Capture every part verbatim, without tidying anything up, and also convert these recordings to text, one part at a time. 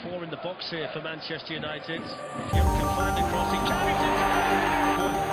Four in the box here for Manchester United. If you can find a crossing, Carrington!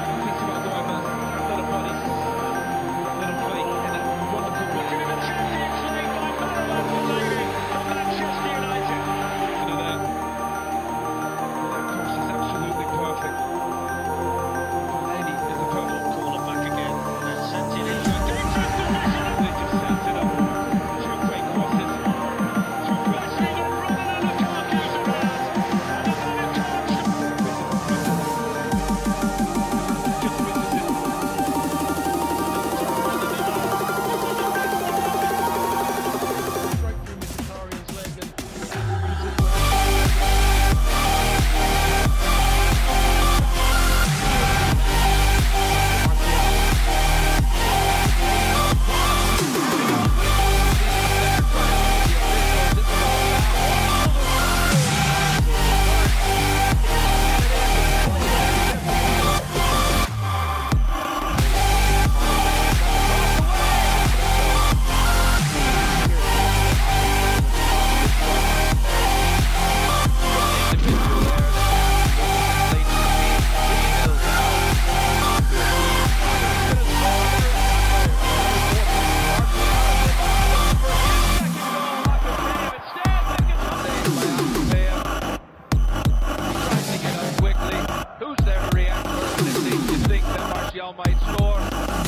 Might score.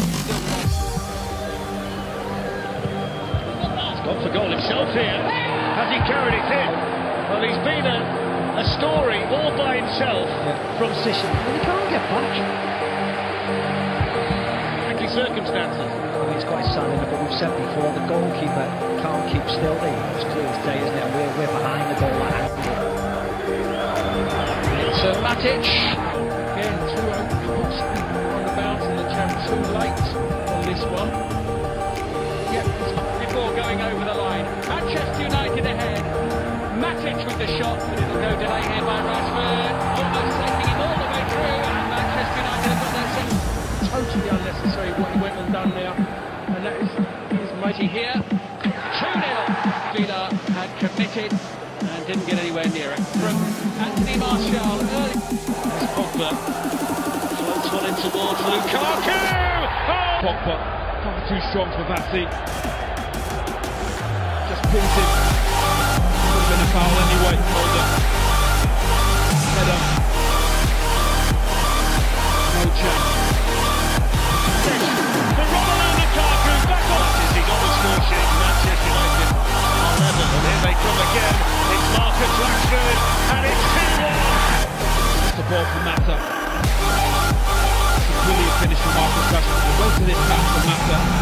He's gone for goal himself here. Has he carried it in? Well, he's been a, a story all by himself yeah. from Sicily. And he can't get back. Tricky circumstances. Well, it's quite sad, but we've said before, the goalkeeper can't keep still. It's clear as day, isn't it? We're, we're behind the goal line. It's uh, Matic. Again, two open goals on the bounce, and the champ too late on this one. Yep, before going over the line. Manchester United ahead. Matic with the shot, but it'll go delayed here by Rashford. Almost taking him all the way through, and Manchester United have got their second. Totally unnecessary what he went and done there, and that is, is mighty here. two nil. Villa had committed and didn't get anywhere near it. From Anthony Martial early. It's Pogba. Floats one in towards Lukaku! Oh! Pogba, far too strong for Bassi. Just pins it. Would have been a foul anyway. Hold up. Header. No chance. For Romelu Lukaku, back on! He's on the score sheet. Manchester United are level, and here they come again. It's Marcus Rashford, and it's two one! That's the ball for Mata. Brilliant finish from Marcus Rashford. Well to this pass for Mata.